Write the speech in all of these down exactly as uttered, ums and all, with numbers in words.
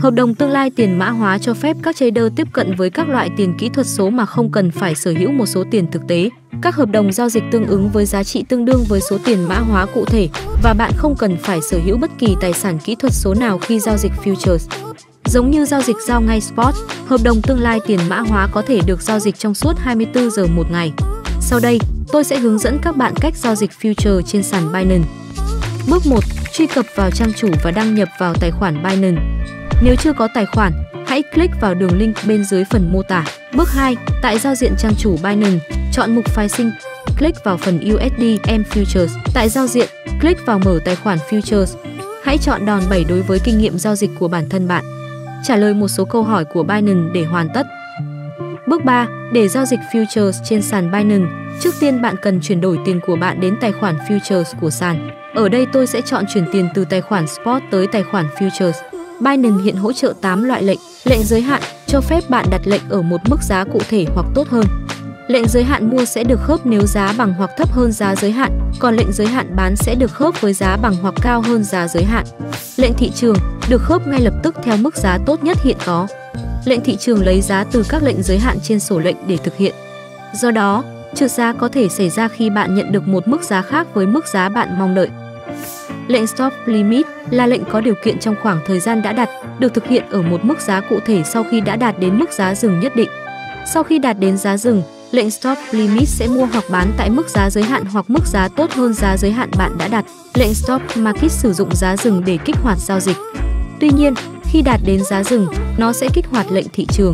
Hợp đồng tương lai tiền mã hóa cho phép các trader tiếp cận với các loại tiền kỹ thuật số mà không cần phải sở hữu một số tiền thực tế. Các hợp đồng giao dịch tương ứng với giá trị tương đương với số tiền mã hóa cụ thể và bạn không cần phải sở hữu bất kỳ tài sản kỹ thuật số nào khi giao dịch futures. Giống như giao dịch giao ngay spot, hợp đồng tương lai tiền mã hóa có thể được giao dịch trong suốt hai mươi tư giờ một ngày. Sau đây, tôi sẽ hướng dẫn các bạn cách giao dịch future trên sàn Binance. Bước một. Truy cập vào trang chủ và đăng nhập vào tài khoản Binance. Nếu chưa có tài khoản, hãy click vào đường link bên dưới phần mô tả. Bước hai. Tại giao diện trang chủ Binance, chọn mục phái sinh, click vào phần u ét đê em Futures. Tại giao diện, click vào mở tài khoản Futures. Hãy chọn đòn bẩy đối với kinh nghiệm giao dịch của bản thân bạn. Trả lời một số câu hỏi của Binance để hoàn tất. Bước ba. Để giao dịch Futures trên sàn Binance, trước tiên bạn cần chuyển đổi tiền của bạn đến tài khoản Futures của sàn. Ở đây tôi sẽ chọn chuyển tiền từ tài khoản Spot tới tài khoản Futures. Binance hiện hỗ trợ tám loại lệnh. Lệnh giới hạn cho phép bạn đặt lệnh ở một mức giá cụ thể hoặc tốt hơn. Lệnh giới hạn mua sẽ được khớp nếu giá bằng hoặc thấp hơn giá giới hạn, còn lệnh giới hạn bán sẽ được khớp với giá bằng hoặc cao hơn giá giới hạn. Lệnh thị trường được khớp ngay lập tức theo mức giá tốt nhất hiện có. Lệnh thị trường lấy giá từ các lệnh giới hạn trên sổ lệnh để thực hiện. Do đó, trượt giá có thể xảy ra khi bạn nhận được một mức giá khác với mức giá bạn mong đợi. Lệnh Stop Limit là lệnh có điều kiện trong khoảng thời gian đã đặt, được thực hiện ở một mức giá cụ thể sau khi đã đạt đến mức giá dừng nhất định. Sau khi đạt đến giá dừng, lệnh Stop Limit sẽ mua hoặc bán tại mức giá giới hạn hoặc mức giá tốt hơn giá giới hạn bạn đã đặt. Lệnh Stop Market sử dụng giá dừng để kích hoạt giao dịch. Tuy nhiên, khi đạt đến giá dừng, nó sẽ kích hoạt lệnh thị trường.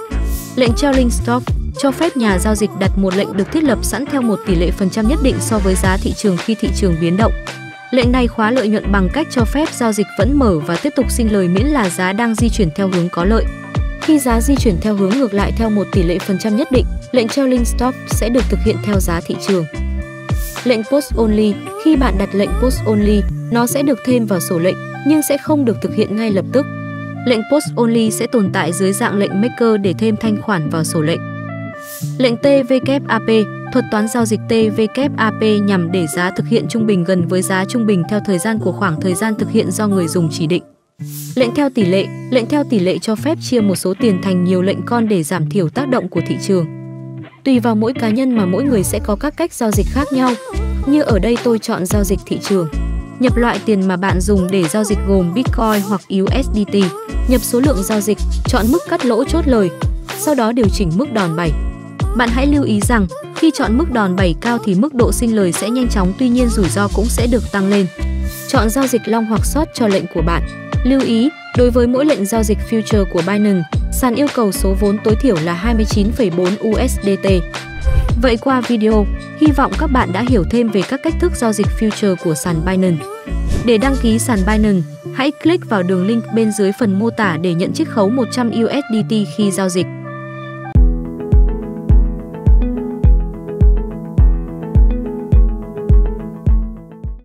Lệnh Trailing Stop cho phép nhà giao dịch đặt một lệnh được thiết lập sẵn theo một tỷ lệ phần trăm nhất định so với giá thị trường khi thị trường biến động. Lệnh này khóa lợi nhuận bằng cách cho phép giao dịch vẫn mở và tiếp tục sinh lời miễn là giá đang di chuyển theo hướng có lợi. Khi giá di chuyển theo hướng ngược lại theo một tỷ lệ phần trăm nhất định, lệnh Trailing Stop sẽ được thực hiện theo giá thị trường. Lệnh Post Only, khi bạn đặt lệnh Post Only, nó sẽ được thêm vào sổ lệnh nhưng sẽ không được thực hiện ngay lập tức. Lệnh Post Only sẽ tồn tại dưới dạng lệnh Maker để thêm thanh khoản vào sổ lệnh. Lệnh tê vê kép a pê, thuật toán giao dịch tê vê kép a pê nhằm để giá thực hiện trung bình gần với giá trung bình theo thời gian của khoảng thời gian thực hiện do người dùng chỉ định. Lệnh theo tỷ lệ, lệnh theo tỷ lệ cho phép chia một số tiền thành nhiều lệnh con để giảm thiểu tác động của thị trường. Tùy vào mỗi cá nhân mà mỗi người sẽ có các cách giao dịch khác nhau. Như ở đây tôi chọn giao dịch thị trường. Nhập loại tiền mà bạn dùng để giao dịch gồm Bitcoin hoặc u ét đê tê. Nhập số lượng giao dịch, chọn mức cắt lỗ chốt lời. Sau đó điều chỉnh mức đòn bẩy. Bạn hãy lưu ý rằng, khi chọn mức đòn bẩy cao thì mức độ sinh lời sẽ nhanh chóng, tuy nhiên rủi ro cũng sẽ được tăng lên. Chọn giao dịch long hoặc short cho lệnh của bạn. Lưu ý, đối với mỗi lệnh giao dịch future của Binance, sàn yêu cầu số vốn tối thiểu là hai mươi chín phẩy bốn u ét đê tê. Vậy qua video, hy vọng các bạn đã hiểu thêm về các cách thức giao dịch future của sàn Binance. Để đăng ký sàn Binance, hãy click vào đường link bên dưới phần mô tả để nhận chiết khấu một trăm u ét đê tê khi giao dịch.